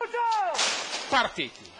Partiti.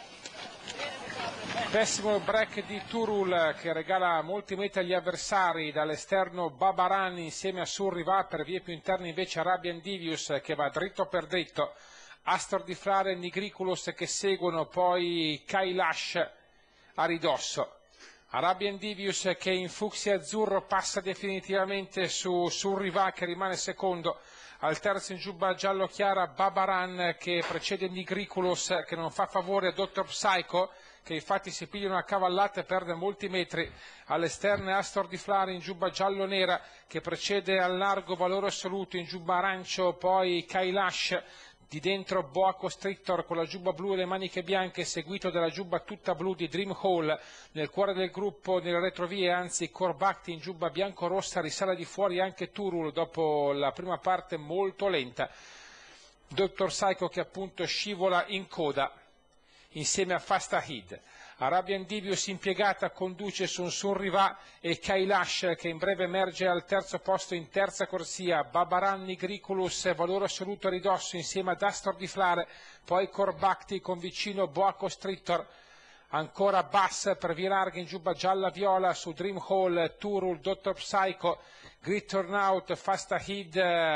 Pessimo break di Turul che regala molti metri agli avversari, dall'esterno Babaran insieme a Surriva, per vie più interne invece Arabian Divius che va dritto per dritto, Astor di Flare e Nigriculus che seguono, poi Kailash a ridosso. Arabian Divius che in fucsia azzurro passa definitivamente su Surriva che rimane secondo. Al terzo in giubba giallo chiara Babaran che precede Nigriculus che non fa favore a Dr. Psycho, che infatti si piglia una cavallata e perde molti metri. All'esterno Astor di Flare in giubba giallo-nera che precede al largo Valore Assoluto in giubba arancio, poi Kailash. Di dentro Boa Constrictor con la giubba blu e le maniche bianche, seguito dalla giubba tutta blu di Dream Hall. Nel cuore del gruppo, nelle retrovie, anzi Corbacti in giubba bianco-rossa, risale di fuori anche Turul dopo la prima parte molto lenta. Dr. Psycho che appunto scivola in coda insieme a Fastahid. Arabian Divius impiegata conduce su un Surriva e Kailash che in breve emerge al terzo posto in terza corsia. Babaran, Nigriculus, Valore Assoluto a ridosso insieme ad Astor di Flare, poi Corbacti con vicino Boa Constrictor. Ancora Bass per vie larghe in giubba gialla-viola su Dream Hall, Turul, Dr. Psycho, Grit Turnout, Fastahid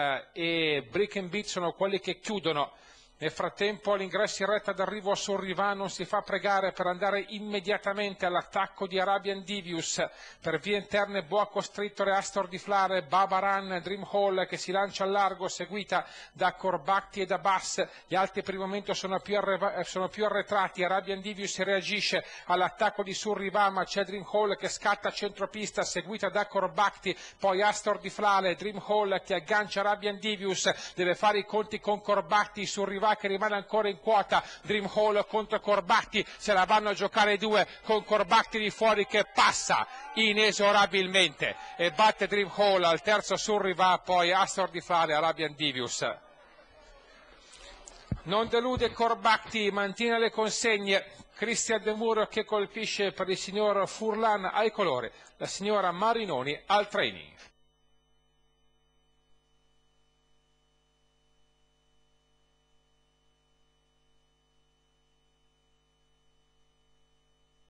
e Brick and Beat sono quelli che chiudono. Nel frattempo l'ingresso in retta d'arrivo a Surriva non si fa pregare per andare immediatamente all'attacco di Arabian Divius. Per vie interne Boa Constrictor e Astor di Flare, Babaran, Dream Hall che si lancia al largo, seguita da Corbacti e da Bass. Gli altri per il momento sono più arretrati. Arabian Divius reagisce all'attacco di Surriva, ma c'è Dream Hall che scatta a centropista, seguita da Corbacti, poi Astor di Flare, Dream Hall che aggancia Arabian Divius, deve fare i conti con Corbacti, Surriva che rimane ancora in quota. Dream Hall contro Corbacti, se la vanno a giocare due, con Corbacti di fuori che passa inesorabilmente e batte Dream Hall. Al terzo Surriva, poi Astor di Flare, Arabian Divius. Non delude Corbacti, mantiene le consegne. Christian De Muro che colpisce per il signor Furlan ai colori, la signora Marinoni al training.